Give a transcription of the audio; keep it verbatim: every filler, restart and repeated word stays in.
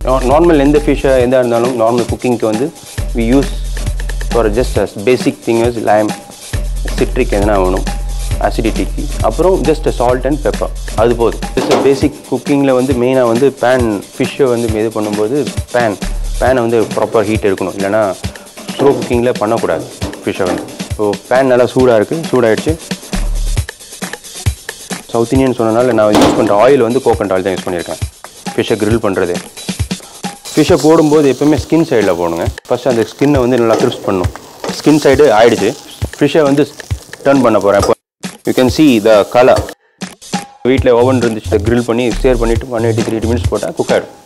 Normal எந்த ஃபிஷ்ஷை எதாக இருந்தாலும் நார்மல் குக்கிங்க்கு வந்து we use for just as basic thing is lime citric எதனா வேணும் அசிடிட்டிக்கு அப்புறம் ஜஸ்ட் சால்ட் அண்ட் பெப்பர் அது போதும். ஜஸ்ட் பேசிக் குக்கிங்கில் வந்து மெயினாக வந்து பேன் ஃபிஷ்ஷை வந்து இது பண்ணும்போது பேன் பேனை வந்து ப்ராப்பர் ஹீட் இருக்கணும், இல்லைனா ஸ்லோ குக்கிங்கில் பண்ணக்கூடாது ஃபிஷ்ஷை வந்து. ஸோ பேன் நல்லா சூடாக இருக்குது, சூடாகிடுச்சு. சவுத் இந்தியன் சொன்னனால நான் யூஸ் பண்ணுற ஆயில் வந்து கோகனட் ஆயில் தான் யூஸ் பண்ணியிருக்கேன் ஃபிஷ்ஷை க்ரில் பண்ணுறது. ஃபிஷ்ஷை போடும்போது எப்போவுமே ஸ்கின் சைடில் போடுங்க. ஃபஸ்ட்டு அந்த ஸ்கின்னை வந்து நல்லா கிரிஸ்ப் பண்ணணும். ஸ்கின் சைடு ஆகிடுச்சு. ஃபிஷ்ஷை வந்து டர்ன் பண்ண போகிறேன். இப்போ you can see the colour. வீட்டில் ஓவன் இருந்துச்சு, க்ரில் பண்ணி ஸ்டேர் பண்ணிவிட்டு ஒன் எயிட்டி த்ரீ மினிட்ஸ் போட்டால் குக் ஆகிடும்.